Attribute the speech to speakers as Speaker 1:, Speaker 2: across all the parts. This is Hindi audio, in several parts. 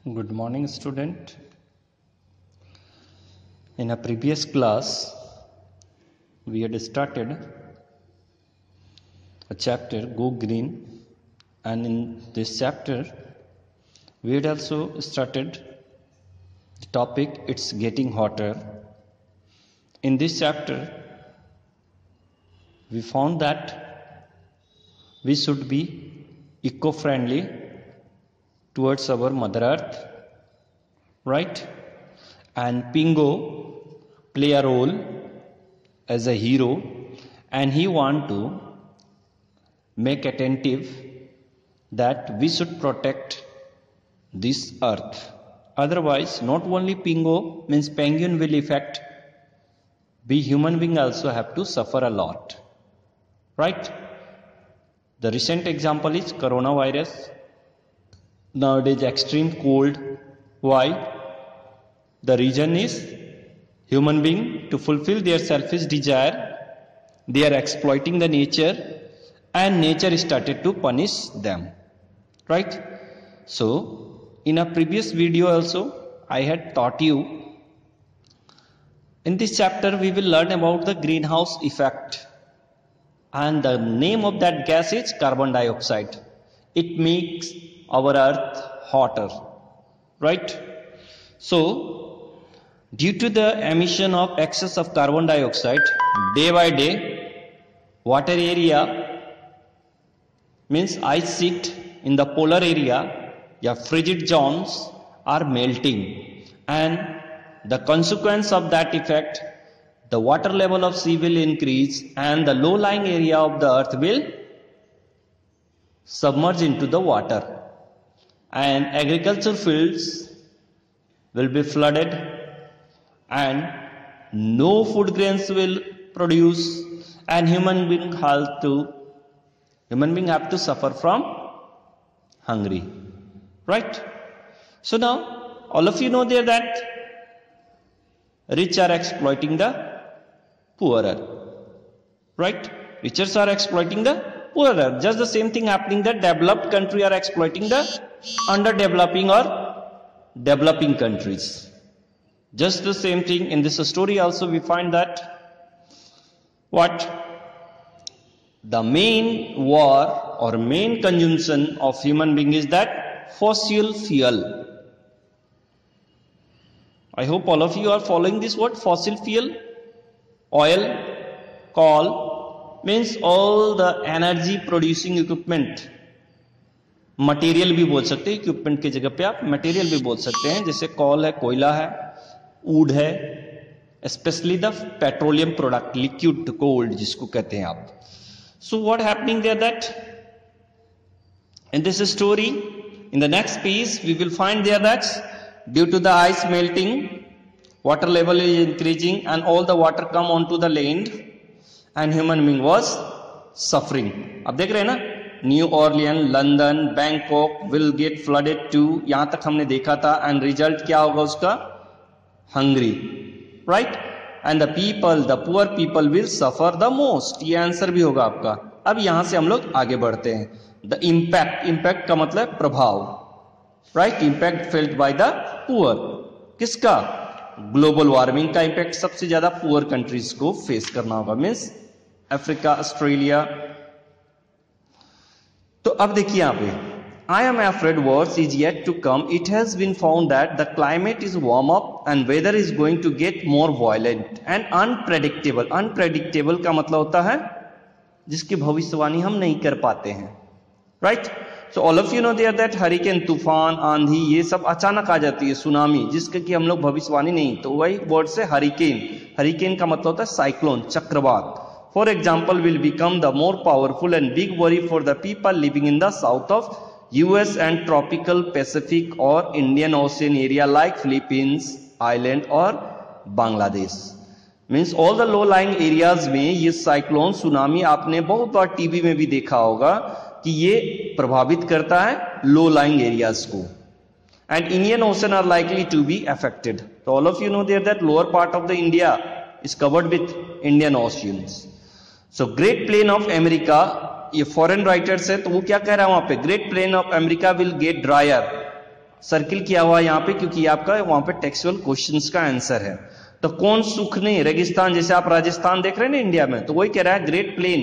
Speaker 1: Good morning, student. In a previous class, we had started a chapter, Go Green, and in this chapter, we had also started the topic, It's Getting Hotter. In this chapter, we found that we should be eco-friendly towards our Mother Earth, right? And Pingo play a role as a hero, and he want to make attentive that we should protect this earth. Otherwise, not only Pingo means penguin will affect, we human being also have to suffer a lot, right? The recent example is coronavirus. Nowadays extreme cold. Why? The reason is human being, to fulfill their selfish desire, they are exploiting the nature, and nature started to punish them, right? So in a previous video also I had taught you, in this chapter we will learn about the greenhouse effect, and the name of that gas is carbon dioxide. It makes our earth hotter, right? So due to the emission of excess of carbon dioxide, day by day water area means ice sheet in the polar area, frigid zones are melting, and the consequence of that effect, the water level of sea will increase and the low-lying area of the earth will submerge into the water, and agriculture fields will be flooded, and no food grains will produce, and human being have to suffer from hungry, right? So now all of you know there that rich are exploiting the poorer, right? Riches are exploiting the poorer. Just the same thing happening that developed country are exploiting the underdeveloping or developing countries. Just the same thing in this story also we find that the main war or main consumption of human being is that fossil fuel. I hope all of you are following this word, fossil fuel. Oil, coal means all the energy producing equipment. Material भी बोल सकते हैं, इक्विपमेंट की जगह पे आप मटेरियल भी बोल सकते हैं, जैसे कोल है, कोयला है, वुड है, specially the petroleum product, liquid gold जिसको कहते हैं आप. So what happening there that in this story, in the next piece we will find there that due to the ice melting, water level is increasing and all the water come onto the land and human being was suffering. अब देख रहे हैं ना, New Orleans, London, Bangkok will get flooded too. यहां तक हमने देखा था, and result क्या होगा उसका? Hungry, right? And the people, the poor people will suffer the most. ये आंसर भी होगा आपका. अब यहां से हम लोग आगे बढ़ते हैं. The impact का मतलब प्रभाव, right? Impact felt by the poor. किसका? ग्लोबल वार्मिंग का इम्पैक्ट सबसे ज्यादा पुअर कंट्रीज को फेस करना होगा, मीन्स अफ्रीका, ऑस्ट्रेलिया. तो अब देखिए यहां पे, I am afraid worse is yet to come. It has been found that the climate is warm up and weather is going to get more violent and unpredictable. Unpredictable का मतलब होता है जिसकी भविष्यवाणी हम नहीं कर पाते हैं, right? So all of you know there that hurricane, तूफान, आंधी, ये सब अचानक आ जाती है, सुनामी, जिसके कि हम लोग भविष्यवाणी नहीं. तो वही वर्ड से हरिकेन का मतलब होता है साइक्लोन, चक्रवात. For example, will become the more powerful and big worry for the people living in the south of US and tropical Pacific or Indian Ocean area like Philippines island or Bangladesh. Means all the low-lying areas में ये साइक्लोन, सुनामी आपने बहुत बार टीवी में भी देखा होगा कि ये प्रभावित करता है low-lying areas को. And Indian Ocean are likely to be affected. So all of you know there that lower part of the India is covered with Indian Oceans. So Great Plain of America, ये फॉरेन राइटर्स है तो वो क्या कह रहा है वहां पे, great plain of America will get dryer circle किया हुआ है यहाँ पे, क्योंकि आपका वहां पे टेक्सुअल क्वेश्चंस का आंसर है। तो कौन सुख नहीं, रेगिस्तान, जैसे आप राजस्थान देख रहे हैं ना इंडिया में, तो वही कह रहा है ग्रेट प्लेन।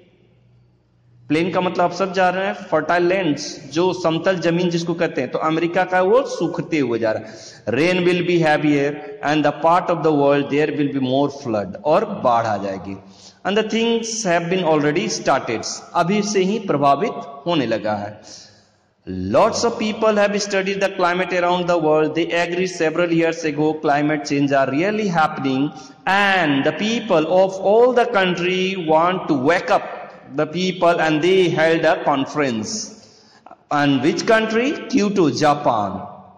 Speaker 1: प्लेन का मतलब आप सब जा रहे हैं फर्टाइल लैंड्स, जो समतल जमीन जिसको कहते हैं, तो अमेरिका का वो सूखते हुए जा रहा है। Rain will be heavier and the part of the world there will be more flood, और बाढ़ आ जाएगी। And the things have been already started, अभी से ही प्रभावित होने लगा है। Lots of people have studied the climate around the world. They agree several years ago climate change are really happening, and the people of all the country want to wake up the people, and they held a conference. And which country? Kyoto, Japan.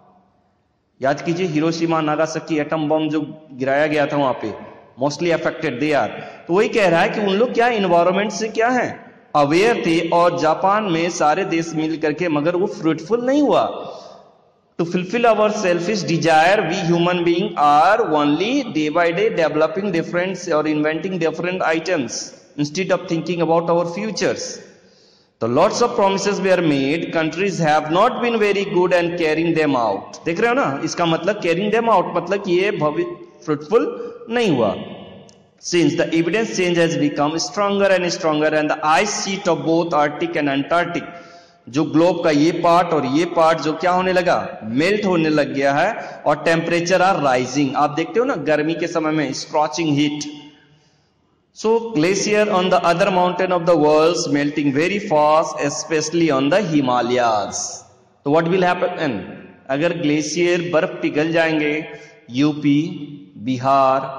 Speaker 1: याद कीजिए हिरोशिमा नागासाकी एटम बम जो गिराया गया था वहां पे, मोस्टली अफेक्टेड दे आर। तो वही कह रहा है कि उन लोग क्या इन्वायरमेंट से क्या है अवेयर थे, और जापान में सारे देश मिल करके, मगर वो फ्रूटफुल नहीं हुआ। To fulfil our selfish desire we human being are only day by day developing different और inventing different items instead of thinking about our futures. तो lots of promises were made, countries have not been very good and carrying them out. देख रहे हो ना, इसका मतलब कैरिंग देम आउट मतलब कि ये फ्रूटफुल नहीं हुआ। Since the evidence change has become stronger and stronger, and the ice sheet of both Arctic and Antarctic, जो ग्लोब का ये पार्ट और ये पार्ट जो क्या होने लगा, मेल्ट होने लग गया है, और टेम्परेचर आर राइजिंग। आप देखते हो ना गर्मी के समय में scorching heat. So glacier on the other mountain of the world melting very fast, specially on the Himalayas. तो व्हाट विल हैपन, अगर ग्लेशियर बर्फ पिघल जाएंगे, UP, Bihar,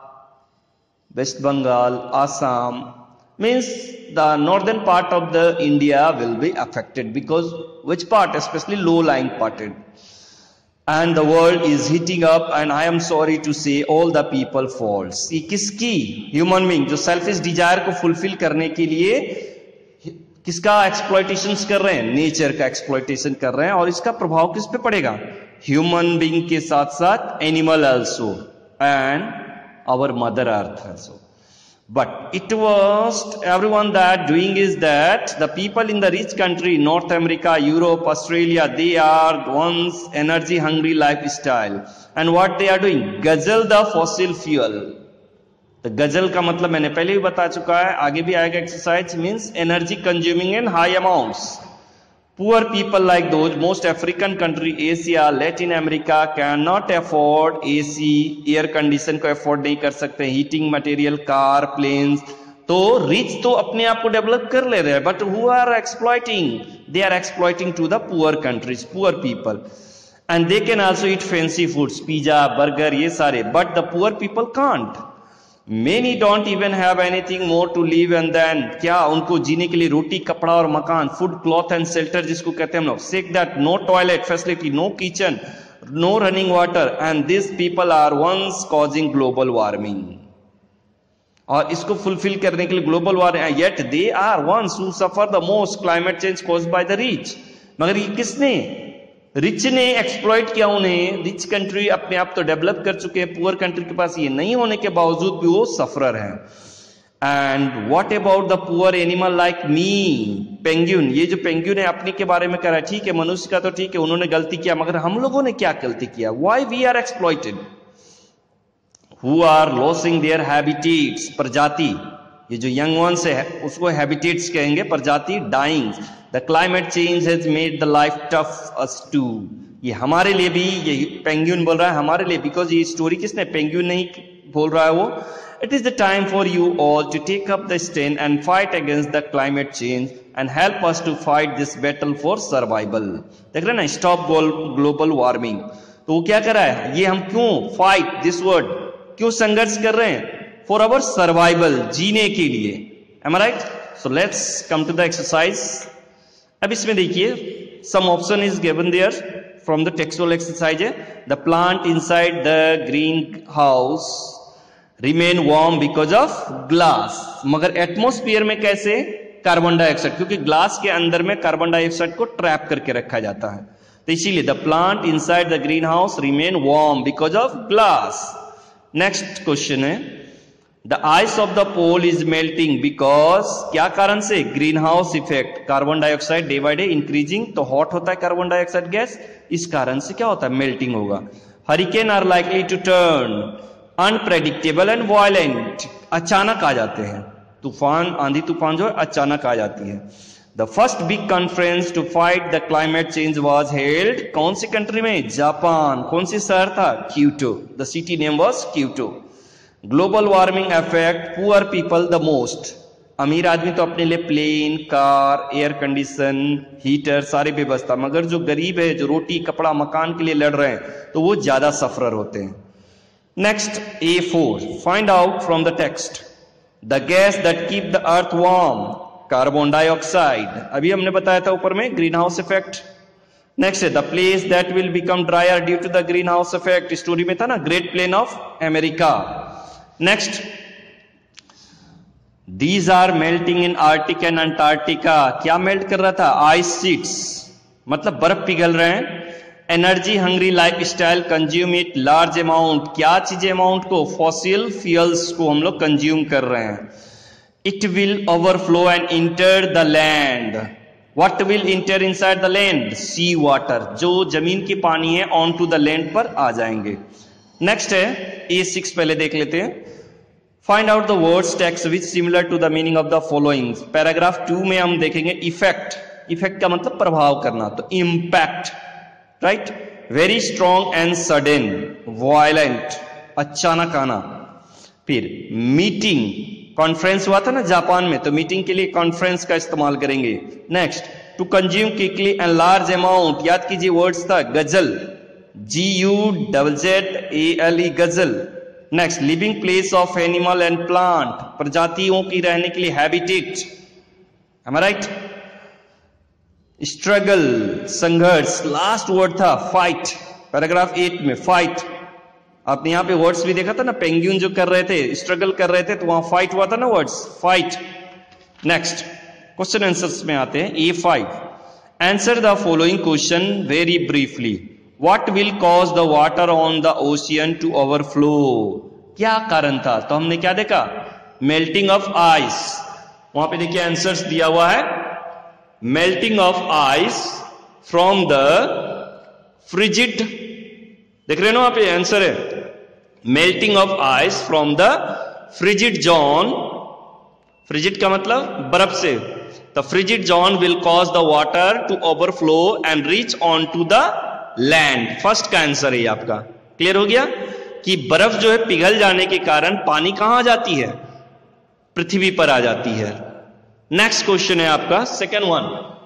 Speaker 1: West Bengal, Assam, means the northern part of the India will be affected, because which part, especially low-lying part, and the world is heating up, and I am sorry to say all the people falls. ये किसकी, ह्यूमन बीइंग जो सेल्फिश डिजायर को फुलफिल करने के लिए किसका एक्सप्लॉयटेशन कर रहे हैं, नेचर का एक्सप्लॉयटेशन कर रहे हैं, और इसका प्रभाव किस पे पड़ेगा, ह्यूमन बीइंग के साथ साथ animal also and our mother earth also. But it was everyone that doing is that the people in the rich country, North America, Europe, Australia, they are one's energy hungry lifestyle, and what they are doing, guzzle the fossil fuel. तो गजल का मतलब मैंने पहले भी बता चुका है, आगे भी आएगा। Exercise means energy consuming in high amounts. Poor people like those most African country, Asia, Latin America cannot afford AC, air condition को अफोर्ड नहीं कर सकते, हीटिंग मटेरियल, कार, प्लेन्स। तो रिच तो अपने आप को डेवलप कर ले रहे हैं, but who are exploiting, they are exploiting to the poor countries, poor people, and they can also eat fancy foods, pizza, burger, ये सारे, but the poor people can't. Many don't even have anything more to live, and then क्या उनको जीने के लिए रोटी, कपड़ा और मकान, फूड, क्लॉथ एंड शेल्टर जिसको कहते हैं हम लोग, sake that, no toilet facility, no kitchen, no running water, and this people are ones causing global warming. और इसको फुलफिल करने के लिए global warming, yet they are ones who suffer the most climate change caused by the rich. मगर ये किसने, रिच ने एक्सप्लॉइट किया उन्हें। रिच कंट्री अपने आप तो डेवलप कर चुके हैं, पुअर कंट्री के पास ये नहीं होने के बावजूद भी वो सफरर हैं। And what about the poor animal like me, penguin, ये जो पेंगुइन है अपने के बारे में कह रहा है, ठीक है मनुष्य का तो ठीक है, उन्होंने गलती किया, मगर हम लोगों ने क्या गलती किया, why we are exploited, who are losing their habitats, प्रजाति, ये जो यंग वंस है उसको हैबिटेट्स कहेंगे, प्रजाति dying. The climate change has made the life tough us to, ये हमारे लिए भी, ये पेंगुइन बोल रहा है हमारे लिए, बिकॉज ये स्टोरी किसने, पेंगुइन नहीं बोल रहा है वो। It is the time for you all to take up the stand and fight against the climate change and help us to fight this battle for survival. देख रहे ना, स्टॉप ग्लोबल वार्मिंग। तो वो क्या कर रहा है, ये हम क्यों, फाइट दिस वर्ड, क्यों संघर्ष कर रहे हैं, फॉर अवर सर्वाइवल, जीने के लिए। Am I right? So let's come to the exercise. अब इसमें देखिए, some option is given there from the textual exercise है, the plant inside the green house remain warm because of glass. मगर एटमोस्फियर में कैसे, कार्बन डाइऑक्साइड, क्योंकि ग्लास के अंदर में कार्बन डाइऑक्साइड को ट्रैप करके रखा जाता है, तो इसीलिए the plant inside the green house remain warm because of glass. Next question है, the ice of the pole is melting because, क्या कारण से? Green house effect, carbon dioxide day by day increasing, तो हॉट होता है कार्बन डाइऑक्साइड गैस, इस कारण से क्या होता है? मेल्टिंग होगा। Hurricane are likely to turn unpredictable and violent, अचानक आ जाते हैं, तूफान, आंधी तूफान जो है अचानक आ जाती है। The first big conference to fight the climate change was held, कौन सी कंट्री में? जापान। कौन सी शहर था? Kyoto, the city name was Kyoto. Global warming affect poor people the most, अमीर आदमी तो अपने लिए plane, car, air condition, heater सारी व्यवस्था, मगर जो गरीब है, जो रोटी कपड़ा मकान के लिए लड़ रहे हैं, तो वो ज्यादा सफरर होते हैं। Next A4, find out from the text the gas that keep the earth warm, carbon dioxide, अभी हमने बताया था ऊपर में ग्रीन हाउस इफेक्ट। नेक्स्ट है the place that will become dryer due to the green house effect, story में था ना, great plain of America. Next, these are melting in Arctic and Antarctica, क्या मेल्ट कर रहा था? आइस शीट्स, मतलब बर्फ पिघल रहे हैं। Energy hungry life style consume it large amount, क्या चीज अमाउंट को? फॉसिल फ्यूल्स को हम लोग कंज्यूम कर रहे हैं। It will overflow and enter the land, what will enter inside the land? Sea water, जो जमीन की पानी है ऑन टू द लैंड पर आ जाएंगे। नेक्स्ट है A6, पहले देख लेते हैं। Find out the words text which similar to the meaning of the following, paragraph 2 में हम देखेंगे इफेक्ट, इफेक्ट का मतलब प्रभाव करना, तो impact, right. Very strong and sudden, violent, अचानक आना। फिर मीटिंग, कॉन्फ्रेंस हुआ था ना जापान में, तो मीटिंग के लिए कॉन्फ्रेंस का इस्तेमाल करेंगे। Next, to consume quickly and large amount, याद कीजिए वर्ड्स था guzzle, GUZZALE, guzzle. Next, living place of animal and plant, प्रजातियों की रहने के लिए habitat, am I right? Struggle, संघर्ष। लास्ट वर्ड था फाइट, पैराग्राफ 8 में फाइट। आपने यहां पे वर्ड्स भी देखा था ना, पेंगुइन जो कर रहे थे, स्ट्रगल कर रहे थे, तो वहां फाइट हुआ था ना, words fight. Next, question answers में आते हैं। A5, answer the following question very briefly. What will cause the water on the ocean to overflow? क्या कारण था? तो हमने क्या देखा? Melting of ice. वहां पे देखिए आंसर्स दिया हुआ है, melting of ice from the frigid, देख रहे हो ना वहां पे आंसर है, melting of ice from the frigid zone, frigid का मतलब बर्फ से, the frigid zone will cause the water to overflow and reach on to the land. First का आंसर है आपका, क्लियर हो गया कि बर्फ जो है पिघल जाने के कारण पानी कहां आ जाती है? पृथ्वी पर आ जाती है। नेक्स्ट क्वेश्चन है आपका second one,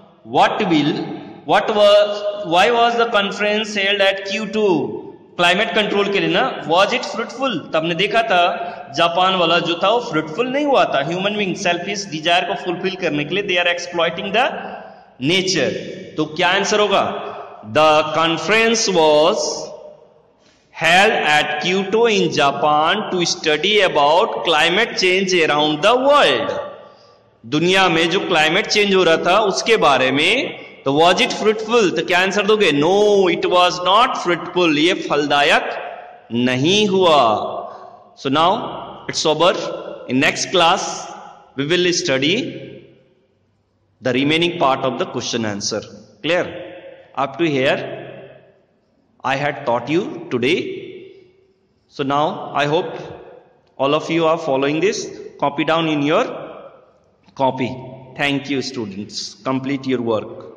Speaker 1: why was the conference held at Q2? Climate control के लिए ना। Was it fruitful? तब हमने देखा था जापान वाला जो था वो फ्रूटफुल नहीं हुआ था। ह्यूमन बीइंग सेल्फिश डिजायर को फुलफिल करने के लिए they are exploiting the nature. तो क्या आंसर होगा? The conference was held at Kyoto in Japan to study about climate change around the world. दुनिया में जो क्लाइमेट चेंज हो रहा था उसके बारे में। तो was it fruitful? तो क्या आंसर दोगे? No, it was not fruitful. ये फलदायक नहीं हुआ। So now it's over. In next class we will study the remaining part of the question answer. Clear? Up to here I had taught you today. So now I hope all of you are following this. Copy down in your copy. Thank you students. Complete your work.